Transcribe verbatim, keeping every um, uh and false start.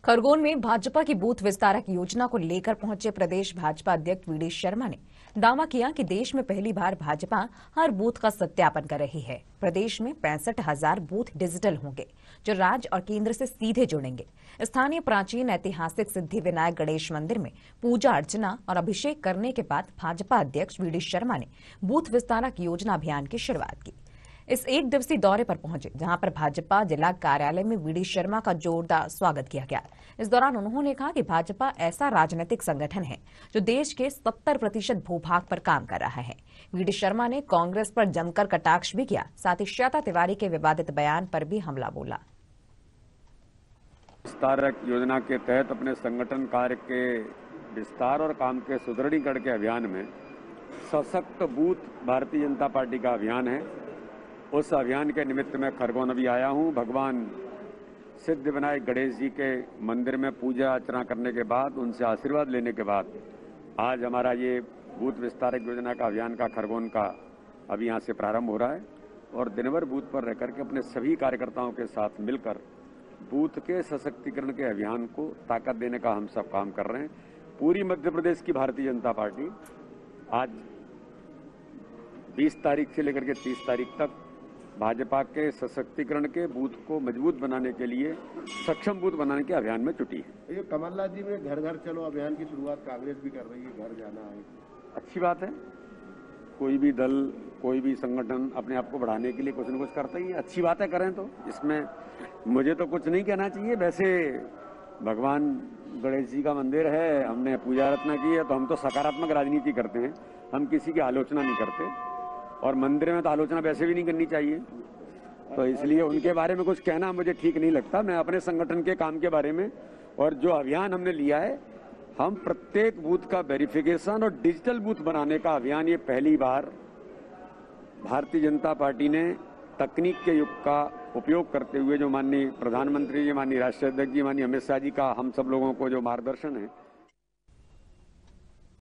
खरगोन में भाजपा की बूथ विस्तारक योजना को लेकर पहुंचे प्रदेश भाजपा अध्यक्ष वी डी शर्मा ने दावा किया कि देश में पहली बार भाजपा हर बूथ का सत्यापन कर रही है। प्रदेश में पैंसठ हजार बूथ डिजिटल होंगे जो राज्य और केंद्र से सीधे जुड़ेंगे। स्थानीय प्राचीन ऐतिहासिक सिद्धि विनायक गणेश मंदिर में पूजा अर्चना और अभिषेक करने के बाद भाजपा अध्यक्ष वी डी शर्मा ने बूथ विस्तारक योजना अभियान की शुरुआत की। इस एक दिवसीय दौरे पर पहुंचे जहां पर भाजपा जिला कार्यालय में वी डी शर्मा का जोरदार स्वागत किया गया। इस दौरान उन्होंने कहा कि भाजपा ऐसा राजनीतिक संगठन है जो देश के सत्तर प्रतिशत भूभाग पर काम कर रहा है। वी डी शर्मा ने कांग्रेस पर जमकर कटाक्ष भी किया, साथ ही श्वेता तिवारी के विवादित बयान पर भी हमला बोला। विस्तारक योजना के तहत अपने संगठन कार्य के विस्तार और काम के सुदृढ़ीकरण के अभियान में सशक्त बूथ भारतीय जनता पार्टी का अभियान है। उस अभियान के निमित्त मैं खरगोन अभी आया हूं। भगवान सिद्धि विनायक गणेश जी के मंदिर में पूजा अर्चना करने के बाद, उनसे आशीर्वाद लेने के बाद आज हमारा ये बूथ विस्तारक योजना का अभियान का खरगोन का अभी यहाँ से प्रारंभ हो रहा है और दिन भर बूथ पर रहकर के अपने सभी कार्यकर्ताओं के साथ मिलकर बूथ के सशक्तिकरण के अभियान को ताकत देने का हम सब काम कर रहे हैं। पूरी मध्य प्रदेश की भारतीय जनता पार्टी आज बीस तारीख से लेकर के तीस तारीख तक भाजपा के सशक्तिकरण के बूथ को मजबूत बनाने के लिए, सक्षम बूथ बनाने के अभियान में जुटी है। ये कमलनाथ जी में घर घर चलो अभियान की शुरुआत कांग्रेस भी कर रही है, घर जाना है। अच्छी बात है। कोई भी दल, कोई भी संगठन अपने आप को बढ़ाने के लिए कुछ न कुछ करता ही है। अच्छी बात है, करें तो इसमें मुझे तो कुछ नहीं कहना चाहिए। वैसे भगवान गणेश जी का मंदिर है, हमने पूजा अर्चना की है, तो हम तो सकारात्मक राजनीति करते हैं, हम किसी की आलोचना नहीं करते और मंदिर में तो आलोचना वैसे भी नहीं करनी चाहिए। तो इसलिए उनके बारे में कुछ कहना मुझे ठीक नहीं लगता। मैं अपने संगठन के काम के बारे में और जो अभियान हमने लिया है, हम प्रत्येक बूथ का वेरिफिकेशन और डिजिटल बूथ बनाने का अभियान ये पहली बार भारतीय जनता पार्टी ने तकनीक के युग का उपयोग करते हुए, जो माननीय प्रधानमंत्री जी, माननीय राष्ट्रीय अध्यक्ष जी, माननीय अमित शाह जी का हम सब लोगों को जो मार्गदर्शन है,